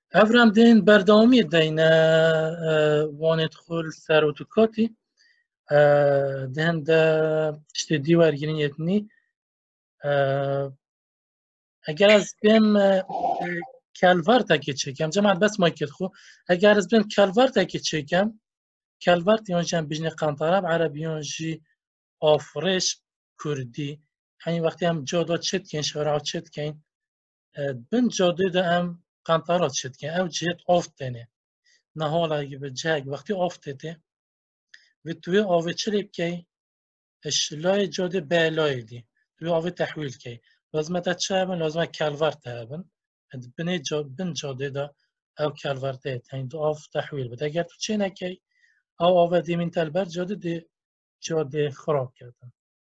افرام دین بردامی دین وانت خول سر اوتوکاتی دهن دا اشتی دیوار گیرین یتنی اگر از بیم کلوارتا که چکم جماعت بس مایکت خو اگر از بیم کلوارتا که چکم کلوارت یونجم بجنی قنطرب عربی یونجی آفرش کردی همین وقتی هم جادا چت کن شوارع چت کن بن جاده دا هم قنطرات چت کن او جهت آفت دنه نه حالا اگه به جگ وقتی آفتته و توی آوه چلیب که اشلای جاده بلای دی توی آوه تحویل که لازمه تا چه هبن لازمه کلورت هبن بن جاده دا او کلورته هین دو آف تحویل بده اگر تو چه نکی او آوه دیمین تلبر جاده خراب کردن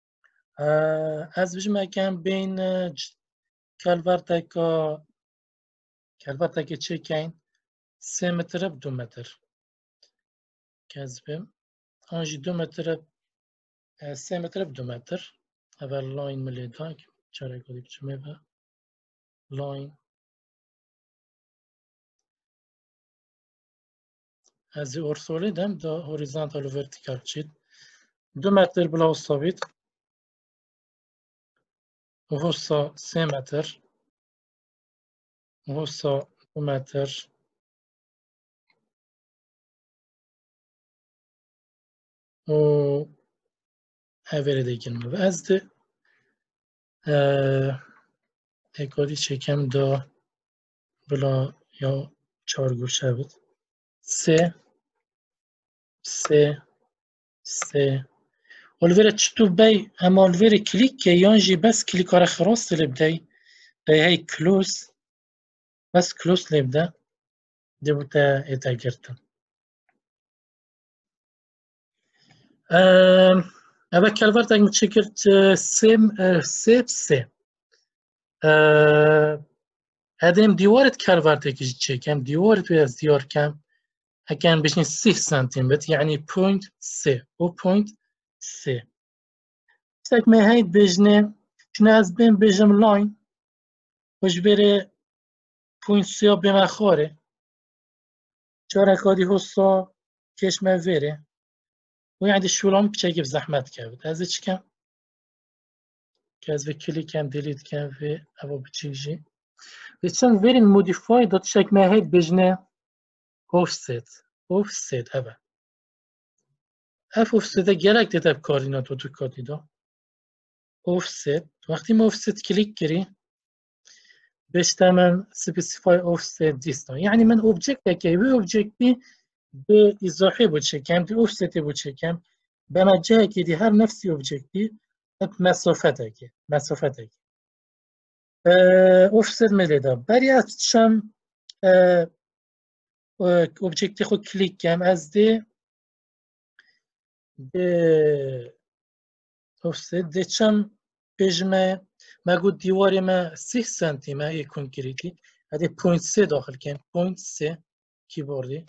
از بجم اکم بین کلورته که چه کن 3 متر ب 2 متر کذبیم آنجی 2 متر 3 متر ب 2 متر اول لاین ملیدان چرا کدی بچمه و لاین از اورسولی دم دا هوریزانتال و ورتیکال چید 2 متر بلا ثابت وحصا 3 متر وحصا 2 متر و هفره دیگه و از ده اکادی چکم دا بلا یا 4 گوشه بود 3 والفيرا تشتو باي اما الفيرا كليك يونجي بس كليك على خلاص اللي بداي هاي كلوز بس كلوز اللي بدا دي بوتا اتاجرتا هذا كالفرتك متشكرت سي هذا ديوارت كالفرتك يجي كم ديوارت ويا ديار كم هكان بشني 6 سنتيمتر يعني بوينت سي او بوينت سي ساك ما هاي بجنه شنو از بين بجم لاين وش بره پوینت سیا به مخاره چارکادی حسا کشمه وره و یعنی شولام بچه گف زحمت کرد از چی کم که از کلیک کم دیلیت کم و اوا بچیجی و چند ورین مودیفای داد شک مهید بجنه offset اوا offset گرک دیده کارینات و تو کادی دا offset وقتی ما offset کلیک کری بشتمن specify offset distance یعنی من object که و object بی به اضافه بود چکم دی offset بود چکم به مجه که دی هر نفسی objecti مسافته که offset ملیدا بری از چم objecti خود کلیک کم از دی offset دی چم بجمه مگو دیواری ما 6 سانتی ما یکون کریتی هده پوینت 3 داخل کن پوینت 3 کیبوردی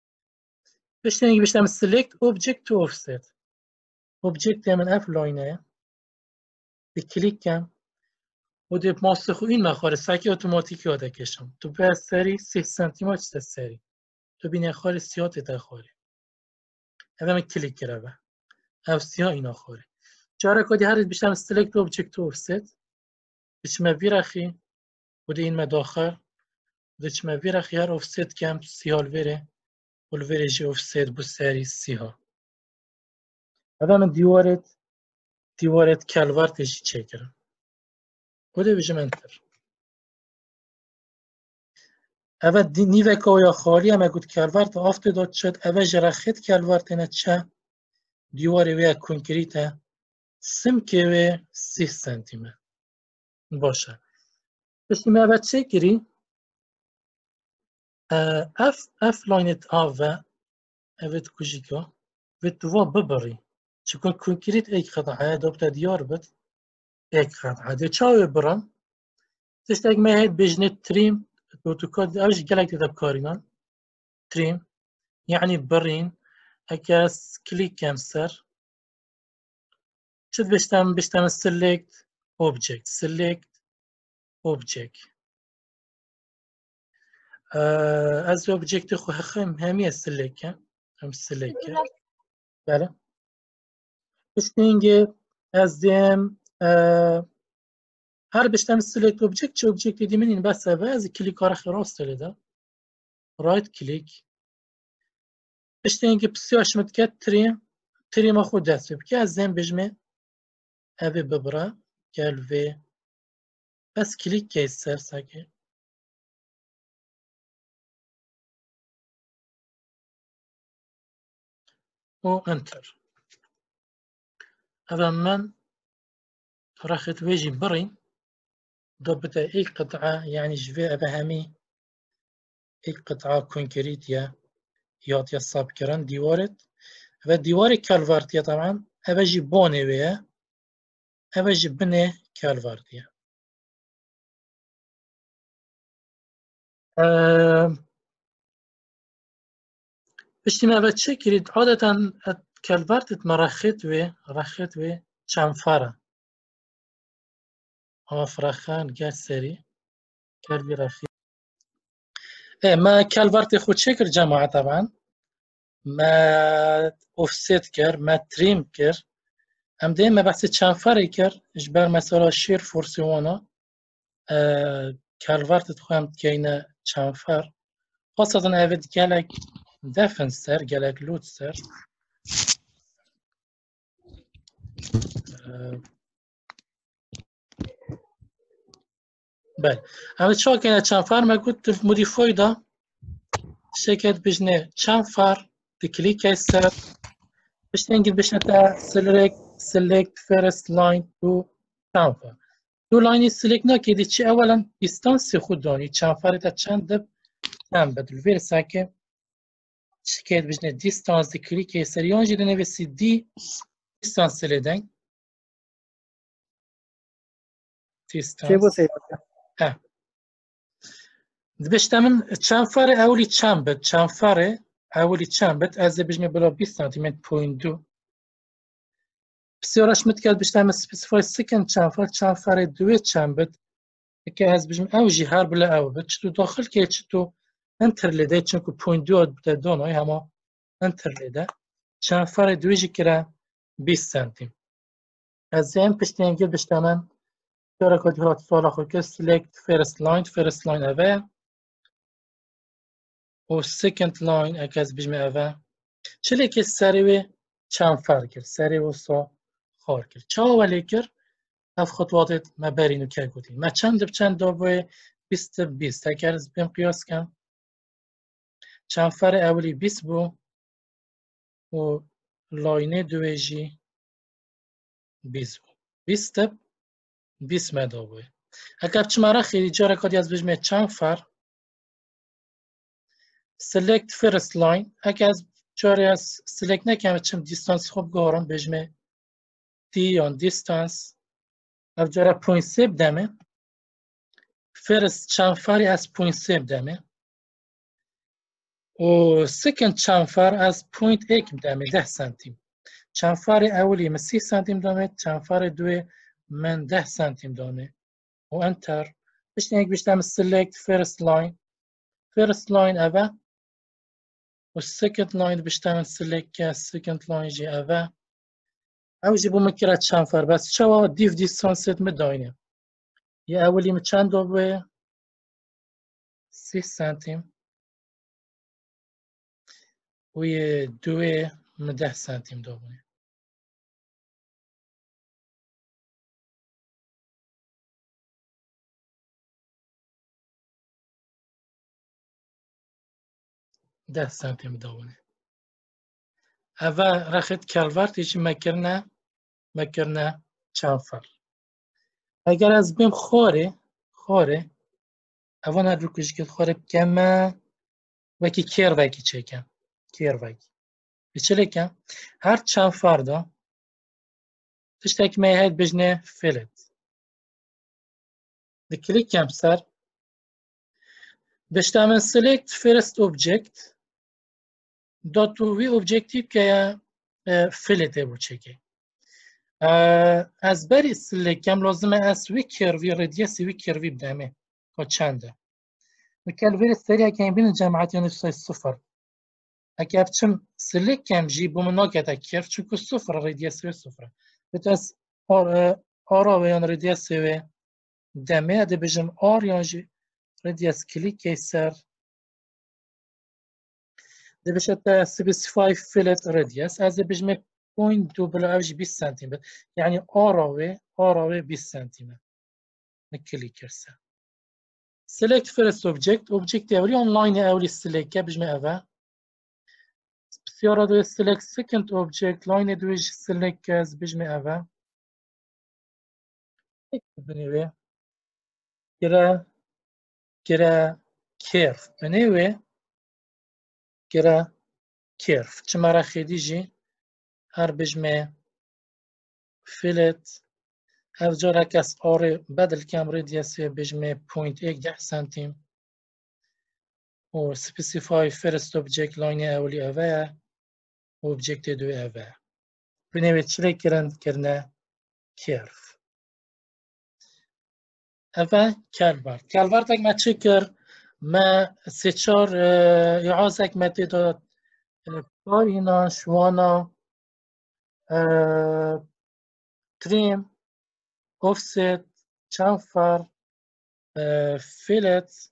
بشتم select object to offset object من اف لاینه کلیک کم و دی ماسخو این مخاره سکی اتوماتیک یاده کشم تو به سری 6 سانتی ما چیست سری تو بینه خاره سیاه تا خاره هذا من کلیک کرده او سیاه اینا خاره چاره کدی هر بشتم select object to offset بچمه ویرخی و دی این مداخل و چمه ویرخی هر offset کم سیال ویره و الویره جی offset بو سری سیاه هذا من دیوارت کلوارتشی چکرم خود بجم انتر اول نیوه که یا خالی هم اگود کلوارت آفت داد شد اول جرخت کلوارت نه چه دیواری ویا کنکریت سمکه و 6 سانتیمتر باشه بسیم اول چه کری اف لاینت آوه اوید کجیکا و دوا ببری چکن کنکریت ایک قطعه دوبتا دیار بد ایک قطعه دی چاوی برم تشتاق مهید بجنه تریم اوتوکاد اوش گلک دیده بکارینان تریم يعني برين اكاس كليك كامسر شد بشتم select object از اوبجکت خو همی سلکه هم سلکه بله پشتینگه از دیم هر بشتم سلکت اوبجکت چه اوبجکت دیمین این بس از کلیک کار راست لیده رایت کلیک پشتینگه بسیارش متکت تری ما خود دست بکه از دیم بجمه اوه ببره گل و بس کلیک که سر ساکه و انتر هذا من رخت ويجي برين ضبط اي قطعة يعني جفي ابهامي اي قطعة كونكريت يا يعطي الصاب كران ديوارت وديواري كالفارتيا طبعا ابجي بوني ويا ابجي بني كالفارتيا بشتي ما بتشكريت عادة كالفارتت مرخت و چنفره آفرخان گل سری كالفي رخي ما كالفارت خود شكر جماعة طبعا ما اوفست كر ما تريم كر ام دائما بحث چنفره كر اجبر مثلا شير فورسيوانا كالفارت تخوام كينا چنفر خاصة اوید گلک دفن سر گلک لود سر بله اوید شا كينا چنفر ما قلت موديفاي دا شكت بجنه چنفر تكليك سر بشتنجد بشنه تا select first line to چنفر دو لاینی سلک نکردی چی اولا دیستانس خود دانی چنفر تا چند دب چند بدل ویر ساکه شکایت بجنه دیستانس دی کلیک سریان جده نویسی دی دیستانس سلیدن دیستانس بشتمن چنفر اولی چند بد چنفر اولی چند بد از بجنه بلا 20 سانتیمتر پوینت دو بسیارش متکرد بشتم سپیسیفای سکن چنفر دوی چند بد که از بجم اوجی هر بلا او بد چطور داخل که چطور انتر لیده چونکو پوینت دو بده دونای هما انتر لیده چنفر دوی جی کرا 20 سانتیم از این پشتینگل بشتمن شرکاتی هات سوالا خود که select first line اوه و second line اگه از بجم اوه چلی که سریوی چنفر کرد سریو سا خار کرد چه اولی کرد اف خطواتت ما برینو که گودیم ما چند دابوی 20 اگر از بیم قیاس کم چنفر اولی 20 بو و لاینه دویجی 20 بو 20 ما دابوی اگر چمارا خیلی جا رکادی از بجمه چنفر select first line اگر از جاری از select نکم چم دیستانس خوب گارم بجمه دی on distance اف جارا پوینت سیب دمه first چنفری از پوینت سیب دمه و second چنفر از پوینت ایک دمه 10 سانتیم چنفر اولی من 30 سانتیم دامه چنفر دوی من 10 سانتیم دامه و انتر بشتن یک بشتم select first line اوه و second line بشتم select second line جی اوه او جی بو مکره چنفر بس چوا دیف دیستانست مداینه یه اولی من چند دوه 30 سانتیم و یه دوی من 10 سانتیم دوه 10 سانتیم داونه اوه رخت کلورت ایچی مکرنه چنفر اگر از بیم خوره اوان هر رو کشکل خوره بکمه وکی کیر وکی چکم کیر وکی بچه کم هر چنفر دا تشتک میهید بجنه فیلت کلیک کم سر بشتامن select first object داتو وی objective که فیلت بو چکه از بری select کم لازمه از وی کروی ردیس وی کروی بدمه تا چنده الكالفير السريع كان بين الجامعات نفس الصفر أكابتشم سلك كم جي بمناقة كيف شكو الصفر راديوس صفر بتاس آرا ويان راديوس دمه ده بجم آر يانجي راديوس كليك كيسر ده بشتا سبيسيفاي فيلت راديوس از بجم بوينت دوبل أوجي 20 سنتيمتر يعني آراوي 20 سنتيمتر نكليك كرسا select first object أولي online أولي select بجم أفا بسيارة دو select second object line دوج select كاز بجم أفا بنيوه كرا كيرف بنيوه كرا كيرف تمارا خديجي هر بجمه فيلت هر جارا كاس آري بدل كام راديوسي بجمه 0.1 سنتيم و specify first object line أولي أفا و object دو أفا بنيوه چلي كرنا كيرف أفا كالبارتك ما تشكر ما سيتشار يعازك ما تداد كارينا شوانا تريم اوفست شانفر فيلت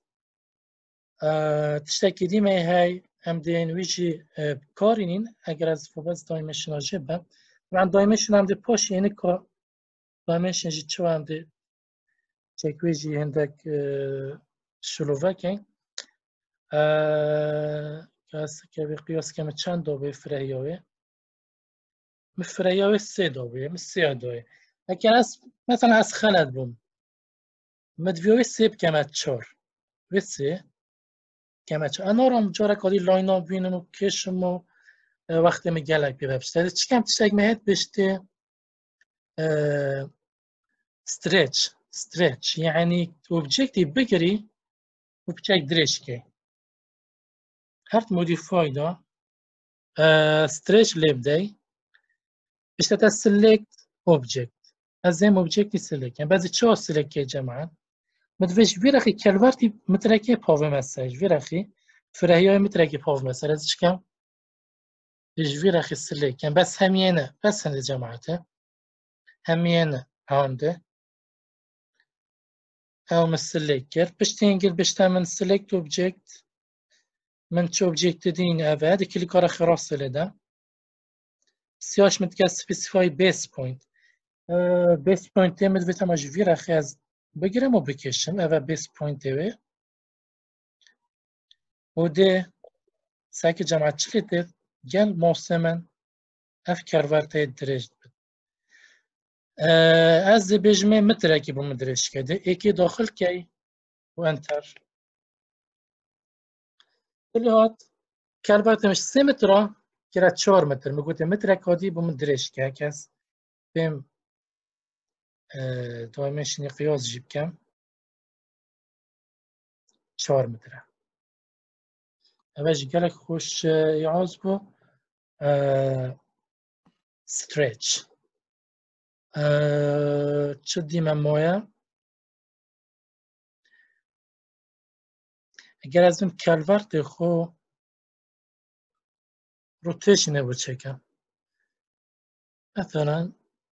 تشتكي ديما هاي ام دين ويجي بكارينين اگر از فوبس دايمنشن جبه طبعا دايمنشن ام دي بوش يعني كا دايمنشن جي تشو ام دي تشيك ويجي عندك شلوفاكين كاس كبي قياس كم چند دوبه فرهيوه مفرهيوه 3 دوبه مش 3 دوبه اگر از مثلا از خلد بوم مدویوی سیب کمت چار ویسی کمت چار انا رام جارا کاری لاینا بینم و کشم و وقتی می گلک بیبشته چی کم تشتگ مهد بشته ستريتش يعني اوبجكتيف بقري وبتشيك دريش كي هرت موديفاي دا ستريتش ليبداي باش تسلكت اوبجكت ازم اوبجكت سلكت يعني بعد تشو سلكت يا جماعه مدفش فيرخي كالفارتي متركي باوي مساج فيرخي فرهيوي متركي باوي مساج از كم ايش فيرخي سلك يعني بس همينه بس هند جماعته همينه هونده او مسلكر باش تنقل باش تعمل سلكت اوبجكت من شو اوبجكت دين افا هذا كل كره خراس لدا سياش متكا سبيسيفاي بيس بوينت بيس بوينت تمد بتماج فيرخي از بقرا مو بكشم افا بيس بوينت اوي وده ساكي جماعة شلته جل موسمن اف كارفارتي درجت از بجمه متركي بمدرش كده ايكي داخل كي وانتر اللي هات كارفارتي مش 3 متر كرا 4 متر مقوتي مترك هادي بمدرش كي كاس بهم دايمنشن قياس جيب كم 4 متر اواج قالك خوش يعازبو ستريتش تشدي ممويا اگر از اون کالورت خو روتیشن بود چکم مثلا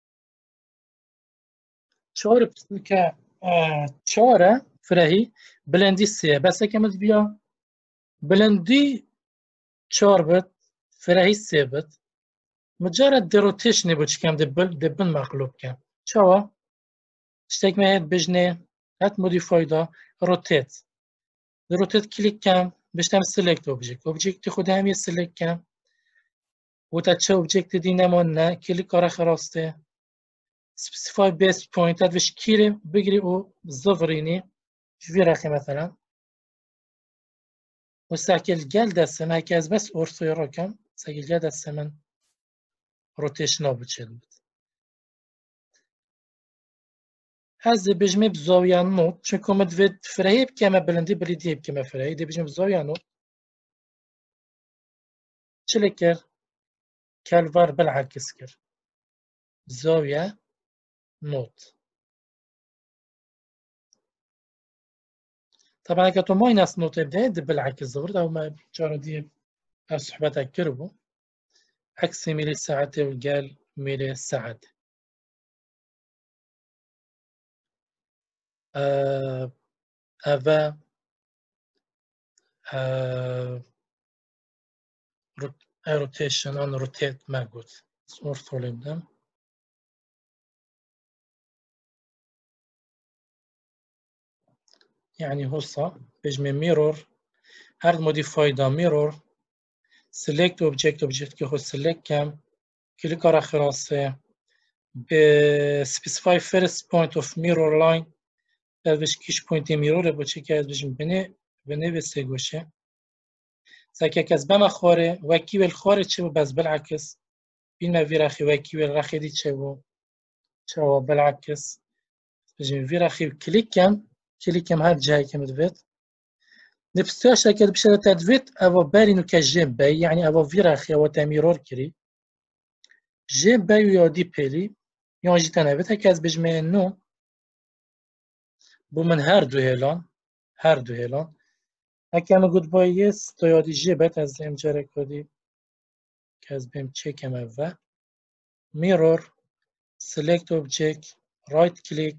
چهار که چهاره فرهی بلندی سه بس کمت بیا بلندی چهار بد فرهی سه بد مجرد دی روتیشن بود چکم دبن مغلوب کم چوا اشتاک مهد بجنه هات مودیفای دا روتیت دی روتیت کلیک کم بشتم سلکت اوبجکت خود هم یه سلکت کم و تا چه اوبجکت دی نمانه کلیک کار خراسته specify base point هذا كيري بقري او زفريني في راخي مثلا وساكل جال دسم هكاز بس اورثو رقم ساكل جال دسم روتيشن بتشد هذا بجمع بزاوية نوت شكو مدفد فرهيب كما بلندي بريدي كما فرهيب دي بجمع بزاوية نوت شلكر كالفار بالعكس كر زاوية نوت طبعا اگه تو ماينس نوتة ده بالعكس زبرد او ما جارو دي صحبتك كربو عكس ميلي ساعة وقال ميلي ساعة أفا روتيشن أن روتيت ما قلت أرثولين دم يعني هوصا بجمع ميرور هارد موديفاي دا ميرور select object که هو select کم کلیک را خلاصه به specify first point of mirror line بش کیش پوینت میرور با چه که از بجم بنه بسه گوشه ساکه کس بما خوره وکی بالخوره چه بس بالعكس بين ما في راخي وكي والراخي دي تشابو بالعكس بجم في راخي كليكم هاد جاي كم دفيت نفساش كده بشرة تدفيت أبو بارينو كجيم باي يعني أبو في راخي أو تاميرور كري جيم باي ويودي بيلي يون جي تنابت هكاز بجمع نو بو من هاردو هيلان هكا ما قد باي يس تو يودي جيبت از ام جاري كودي كاز بيم تشيكم أفا mirror select object right click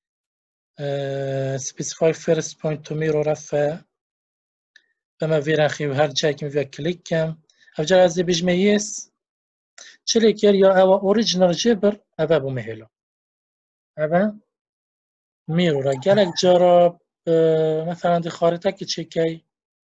specify first point to mirror رفع بما في راخي وهر جاي كم فيها كليك كم أفجر از بجمع يس چليكر يا أو أوريجينال جبر أبا بمهلا أبا mirror جالك جرب مثلا دي خارطة كي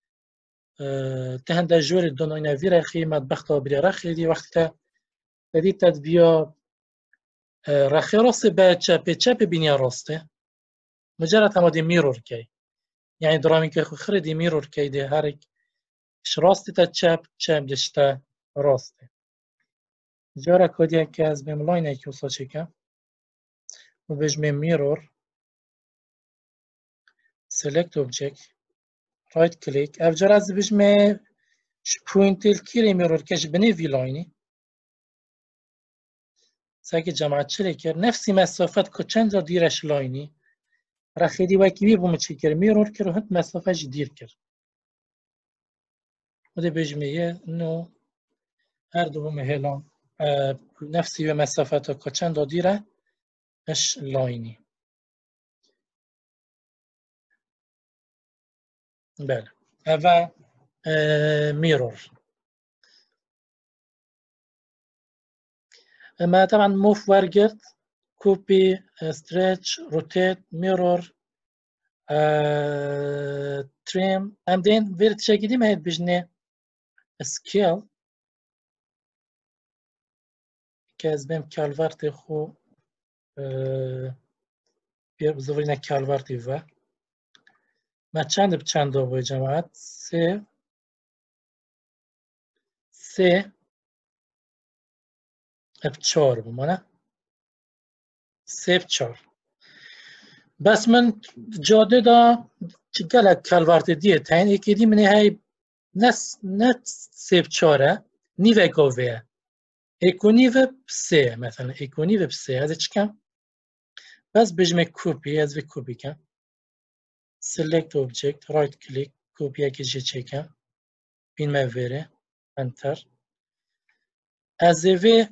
تهند جوري دون إنا في راخي مطبخ بري راخي دي وقتها دي تدبيا راخي راسي بچه ببینیا راسته مجرد هم دي mirror كي يعني درامي كي خري دي mirror كي دي هارك اش راسته تا چپ دشتا راسته جارا كوديا كي از بهم لاين اكي وصا چكم و بجمع mirror select object right click افجر از بجمع پوینت الكيري mirror كش بني في لايني ساكي جماعة چلكر نفسي مسافت كو چند ديرش لايني رخيدي وكي بي بوم چكر mirror كر و هنت مسافة دير كر وده بجمع نو هر دو بوم هلان نفسي بمسافت كو چند ديره اش لايني بله و mirror ما طبعا موف ورقت كوبي stretch rotate mirror trim ام دين فيرت شكلي ما هيد بجنة scale كاز بهم كالفارتي خو بزورينا كالفارتي و ما چند بچند دو بای جماعت سه بچار بمانه سه بچار بس من جاده دا گلک کالوارت دیه تاین یکی دی منی های نت سه بچاره نیوه گوه ایکو نیوه بسه مثلا ایکو نیوه بسه از چکم بس بجمع کوپی از وی کوپی کم select object right click کوپی اکی جه چکم بین موره انتر از وی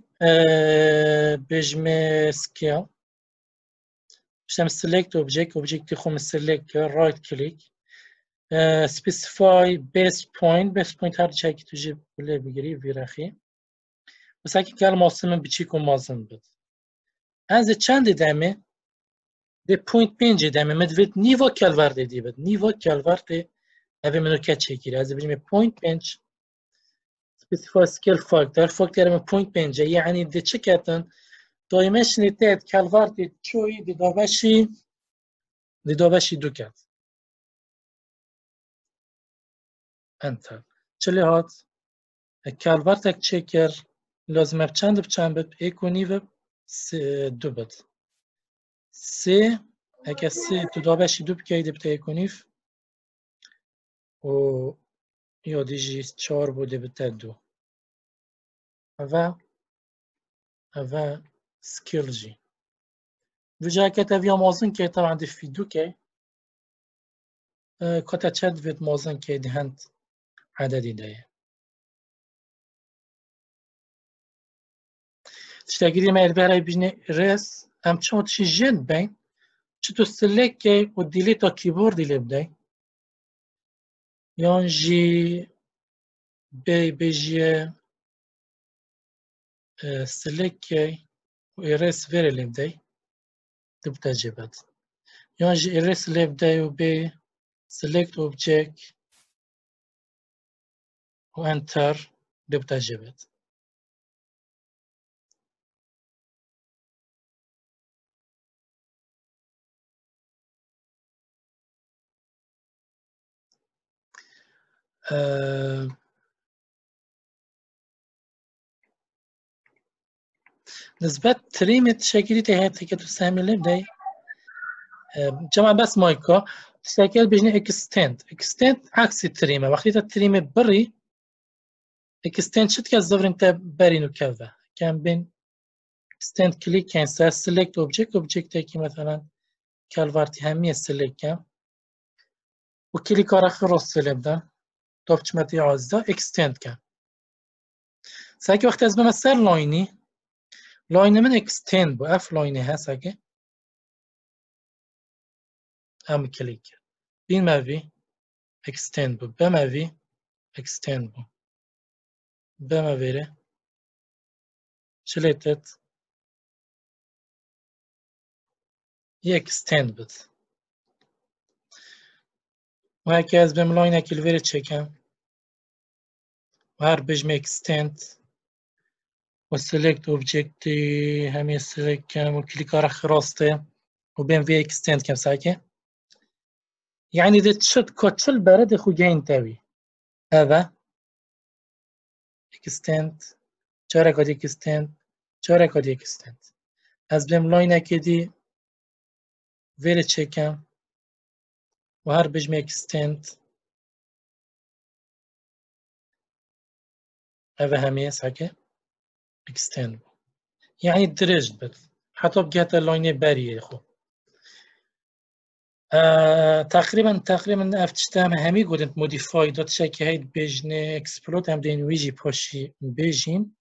بجمع scale بشتم select object خوم select right click specify base point هر چی که توجه بله بگیری ویرخی مثلا که کل ماسمن بچی کن مازن بد از چند دمه به پوینت پنج دمه مدوید نیوا کلورده دی بد نیوا کلورده اوه منو که چکیره از بجمه پوینت پنج specify scale factor من پوینت پنجه یعنی ده چه کتن دایمشنی تید کلورده چوی دی دابشی دو کت انتر چلی هات کالورتك چکر لازم بچند بد ایک و نیو دو بد سه اگه سه تو دابشی دو بکیده بتا ایک و نیف و یا دیجی چار بوده بتا دو و سکیل جی وجا که تاوی آمازن که طبعا دی فی دو که كتا تشد فيت موزن كي دهنت عددي دايه تشتاقي ما يربي بجني ريس ام تشون تشي جن بين تشتو سلكي وديليتو كيبورد اللي بداي يونجي بيجي سلكي وإيريس فيري اللي بداي تبدا جبت يونجي إيريس اللي بداي وبي select object وانتر تبدا جبت نسبة تريمة شكلي تهات هيك تسامي اللي بداي جمع بس مايكا تشكل بجني اكستند عكس التريمة وقتها التريمة بري اكستند شت كالزفر انت بري نكذا كان بين اكستند كليك كان سيلكت اوبجكت هيك مثلا كالفارتي همية سيلكت كان وكليك ورا خروس سلبدا توبش متي عزة اكستند كان ساكي وقت از بمسر لايني من اكستند بو اف لايني ها ساكي ام كليك بين ما في extend بو بما في extend بو بما فيري شليتت extend بت وهكذا بم لاينا كل فيري تشيكم وهر بجم extend و select object همي select كم وكليك على خراسته وبين في extend كم ساكي يعني إذا تشد كوتشل برد خو جاين تاوي هذا extend چرا کدی extend چرا کدی extend از بیم لاین کدی ویری چکم و هر بجم extend هذا همية ساكي extend يعني درج بس حتى بقيت اللاين باري خو تقريبا افتشتام همي قدنت موديفاي دوت شاكي هيد بيجني اكسبلود هم دين ويجي بوشي بيجين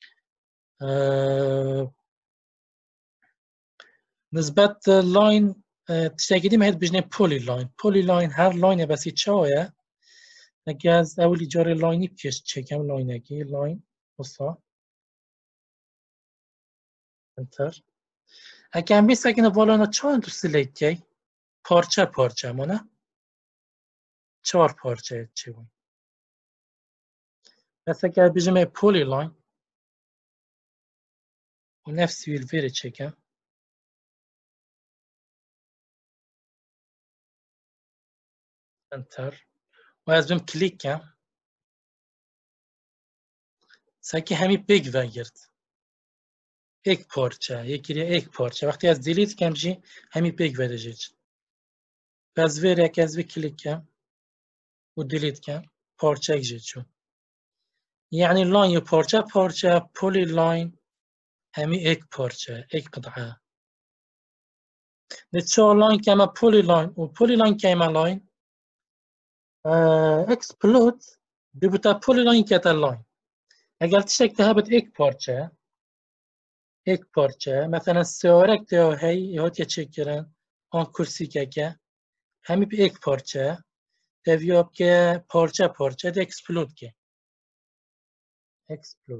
نسبة لاين تشتاكي ديما هيد بيجني بولي لاين هر لاين بس يتشاوية نجاز اولي جاري لايني بكيش تشيكم لاينكي لاين وصا انتر اكام بيس اكين فالانا چان تو سلیکی پارچه مانه 4 پارچه چی بود بس اگر بجمع پولی لاین و نفس ویل چکم انتر و از بیم کلیک کم ساکی همی بیگ وگرد یک پارچه وقتی از دیلیت کم جی همی بیگ وده جیج بس ویر یک از بی کلیک کم و دیلیت کم پارچه جیج چون يعني لاين يو بارچه بولي لاين همي एक پارچه एक قطعة نتشو لاين كما بولي لاين و بولي لاين كما لاين اكسبلود بيبتا بولي لاين كتا لاين اگر تشك تهبت एक پارچه مثلا سيورك تيو هي يهوت يتشكرن آن كرسي كاكا همي بي एक پارچه تبيوب که پارچه ده اكسبلود که اكسبلود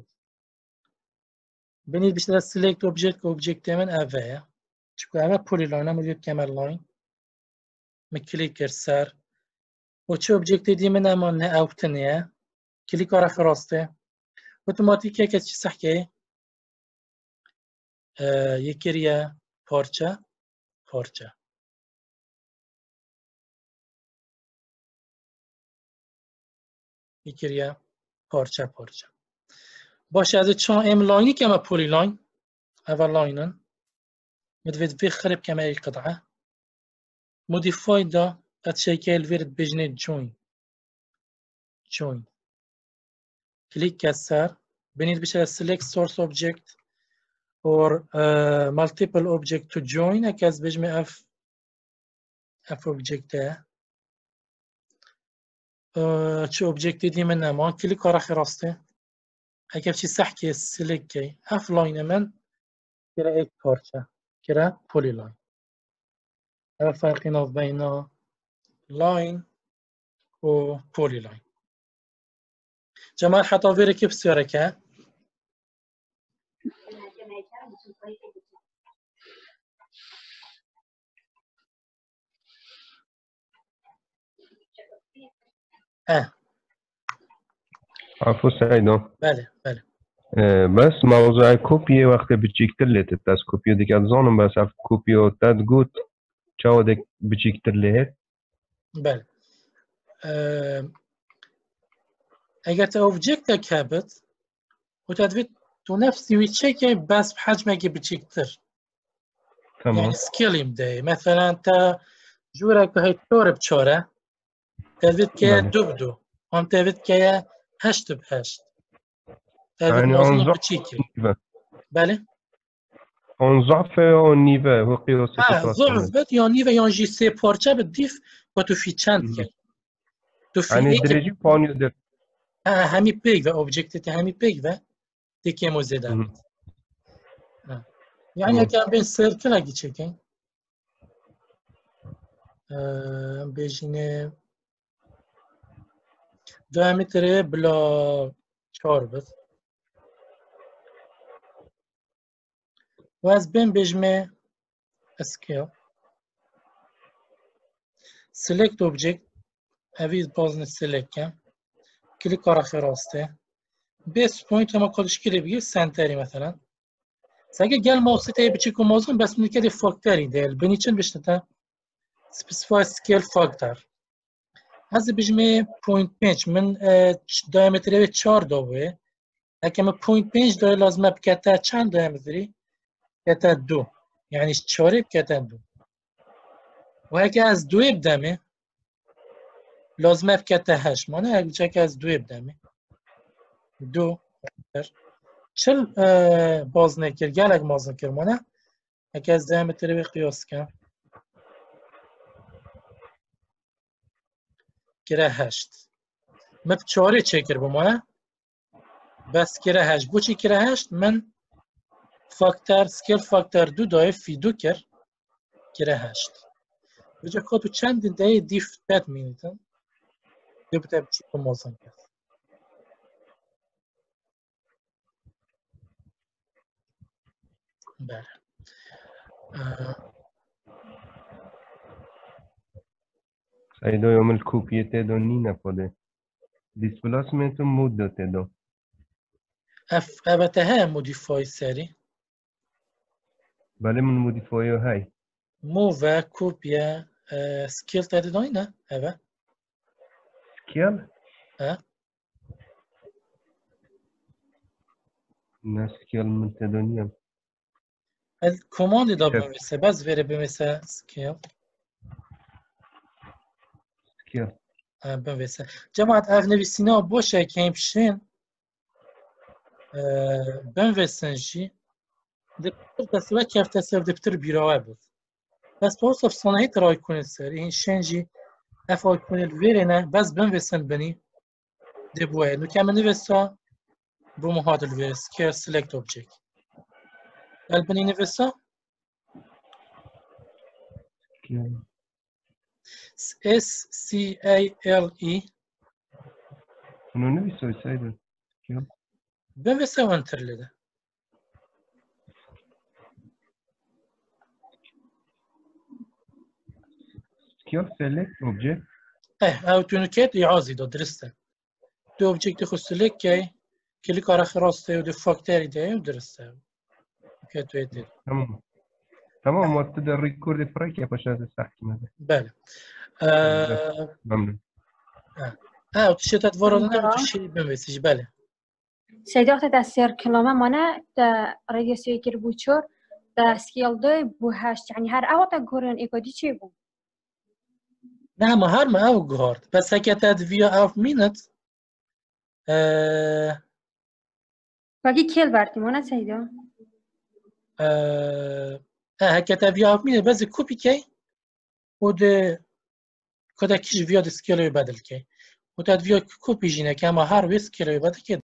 بنید بیشتر سيلكت اوبجكت من اوه چكو اوه بولي لاين هم اليوت كما لاين مكليك سر و چه اوبجکتی دی من امان اوتنیه کلیک آره خراسته اتوماتیکه که چی سحکه یکیریه پارچه یکیریه پارچه باشه از چون ام لاینی که ما پولی لاین اول لاینن مدفید في خرب كما اي قطعة موديفاي دا اتشيكي الفيرد بجنة join كليك كسر بنيت بشر select source object or multiple object to join اكاز بجمع اف object چه اوبجکتی دی من نمان کلی کار راسته اگر چی سحکی سلکی اف لاین من کرا ایک پارچه کرا پولی لاین اما فرقی ناف بین لاین و پولی لاین جمال حتی ویره که بسیاره که عفوا سعيدة بله بله بس موضوع كوبي وقت بتشيكتر ليت تاس كوبيو ديك اتظن بس اف كوبيو تاد جوت تشاو ديك بتشيكتر ليت بله اگر تا اوبجکت کبت و تدوید تو نفسی ویچه که بس بحجمه که بچیکتر تمام يعني سكيليم داي مثلا تا جورك هاي تور بشورة تبت كيا بله دبدو هم تبت كيا هشت بهشت تبت يعني موزن اون ضعف بتشيكي نيفا بله اون ضعف اون نيفا هو قياس ضعف بد يعني و يعني جي سي بارچه بديف و تو في چند كي تو في يعني ايك درجي بانيو در همي بيج و اوبجكت همي بيج و تيكي موزيدا بت يعني تمام كان بين سيركل اگه چكين بيجينه diameter بلا 4 بس و از بین بجمه scale select object اویز بازن select کم کلیک کار راسته base point ما کدش کلی بگیر سنتری مثلا ساگه گل ماوسی تایی بچی که موضوع بس من کلی فاکتری دیل بینی چند بشنه specify scale factor از بجمه point پنج من diameter 4 دوه اگه من point پنج دای لازمه بکتا چند diameter کتا 2 يعني 4 بكتا 2 وهيك از 2 بدمه لازمه بكتا 8 معناها هيك از 2 بدمه 2 چل باز نکر گلک باز نکر معناها هيك از diameter به قياس كم كره 8 ما ب 4 چکر بمونه بس كره 8 بو چی كره 8 من فاکتور سکیل فاکتور 2 دای فی 2 كره 8 بجا خودو چند دای دیف بد مینیتن دو بتا بچی که موزن کرد بله سعيدة يوم الكوبي تدو نينا فوده displacement مدة تدو البته ها مودیفای سری بله من موديفايو هاي موو کوپیا سکیل تدی داینه اوه سكيل ها نا سكيل من تدو نيم الكوماند دا شف بمسه بس وره بمسه سکیل سكيل بمسه جماعت اغنویسینا باشه که همشین بمویسن جی دکتر تسوه کف تسوه دکتر بیراوه بود بس باز افسانه هی ترای کنید سر این شنجی افای کنید ویره نه بس بمویسن بنی دبوه نو که من نویسا بو مهادل ویس که سلکت اوبجکت البني نفسه سكيل SCALE انو نبي سعيدة سكيل بمسا وانتر لده سكيل select object او تونكات يعازي دو درسته دو اوبجكت خصو لك كي كليك على خراسته ودو فاكتوري ده ودرسته كاتو يدير تمام تمام وابتدى الريكورد فريك يا باشا تستحكي ماذا بله ممنون وتشي تتفرد سيدا وتشي بمسيج بله سيدا وقت دا سيركلومه مانا دا راديوس يكر بوچور دا سكيل دوي بو هشت يعني هر اوتا گورن ايكودي چي بو نه ما هر ما او گهارد بس هكا تاد فيا اوف مينت باقي كيل بارتي مانا سيدا هكا تاد فيا اوف مينت بس كوبي كي ود كده كيش فيا دي سكيل يبدل كي و تدویه کوپی جینه که ما هر ویس کلوی بده که